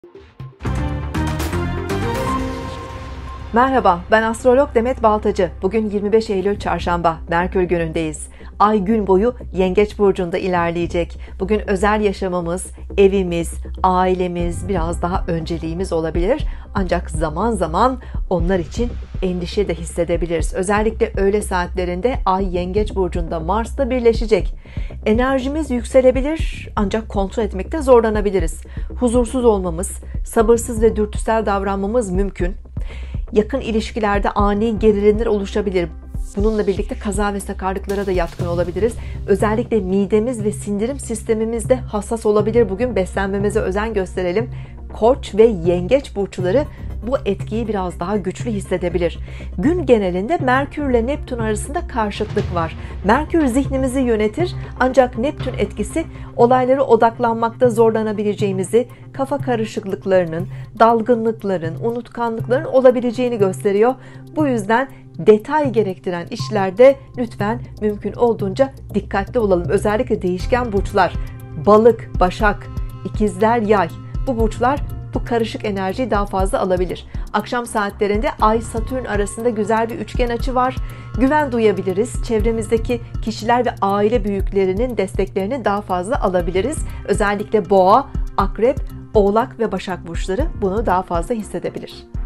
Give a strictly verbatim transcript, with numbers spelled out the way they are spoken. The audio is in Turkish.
Merhaba, ben astrolog Demet Baltacı. Bugün yirmi beş Eylül Çarşamba, Merkür günündeyiz. Ay gün boyu Yengeç burcunda ilerleyecek. Bugün özel yaşamımız, evimiz, ailemiz, biraz daha önceliğimiz olabilir. Ancak zaman zaman onlar için endişe de hissedebiliriz. Özellikle öğle saatlerinde Ay Yengeç burcunda Mars'la birleşecek. Enerjimiz yükselebilir ancak kontrol etmekte zorlanabiliriz. Huzursuz olmamız, sabırsız ve dürtüsel davranmamız mümkün. Yakın ilişkilerde ani gerilimler oluşabilir. Bununla birlikte kaza ve sakarlıklara da yatkın olabiliriz. Özellikle midemiz ve sindirim sistemimiz de hassas olabilir. Bugün beslenmemize özen gösterelim. Koç ve Yengeç burçları bu etkiyi biraz daha güçlü hissedebilir. Gün genelinde Merkür ile Neptün arasında karşıtlık var. Merkür zihnimizi yönetir ancak Neptün etkisi olaylara odaklanmakta zorlanabileceğimizi, kafa karışıklıklarının, dalgınlıkların, unutkanlıkların olabileceğini gösteriyor. Bu yüzden detay gerektiren işlerde lütfen mümkün olduğunca dikkatli olalım. Özellikle değişken burçlar, Balık, Başak, İkizler, Yay, bu burçlar bu karışık enerjiyi daha fazla alabilir. Akşam saatlerinde Ay Satürn arasında güzel bir üçgen açı var. Güven duyabiliriz. Çevremizdeki kişiler ve aile büyüklerinin desteklerini daha fazla alabiliriz. Özellikle Boğa, Akrep, Oğlak ve Başak burçları bunu daha fazla hissedebilir.